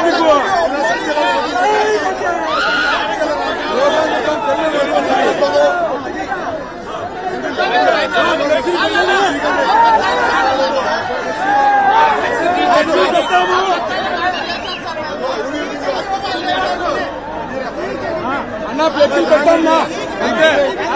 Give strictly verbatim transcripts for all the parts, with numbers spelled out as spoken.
అన్నా ఫ్లెక్సీ పెట్టన్నా అంతే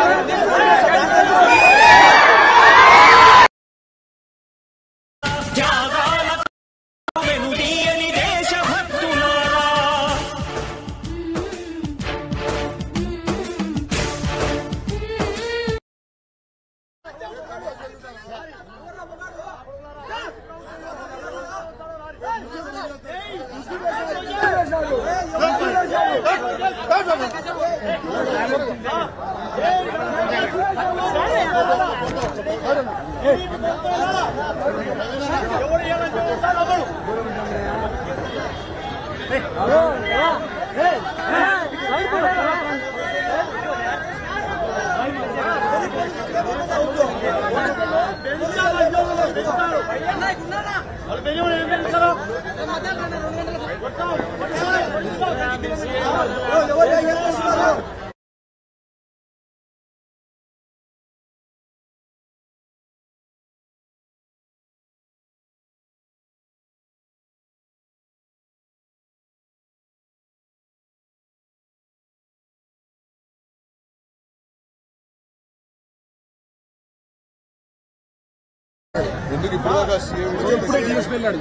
ఎందుకు ఇప్పుడు దాకా సీఎం తీసుకెళ్ళాడు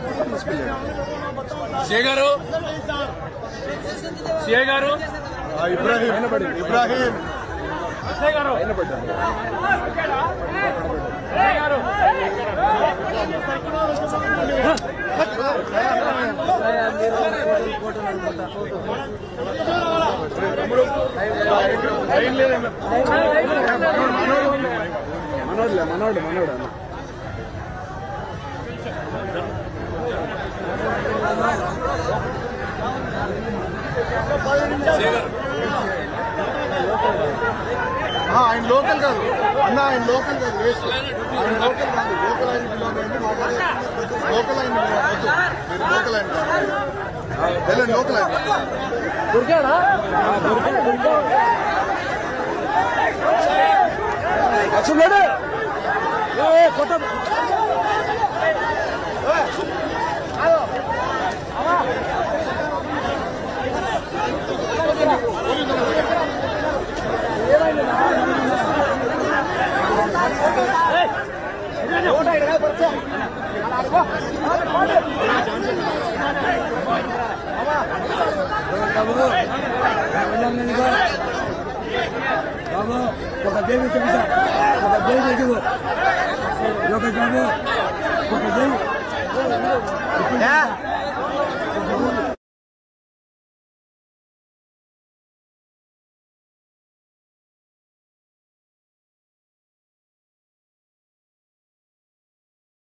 సీఏ గారు సీఏ గారు ఇబ్రాహీం ఇబ్రాహీం సీఏ గారు మనోడు మనోడు మనోడు అన్న ఆయన లోకల్ కాదు అన్న ఆయన లోకల్ కాదు వేస్ట్ ఆయన లోకల్ కాదు లోకల్ ఆయన లోకల్ ఆయన మీరు లోకల్ ఆయన వెళ్ళండి లోకల్ ఆయన దొరికాడా అసలు కొత్త బాబు ఒక దేవి చెంచా ఒక దేవి ఎదుగు ఒక బాబు ఒక దేవి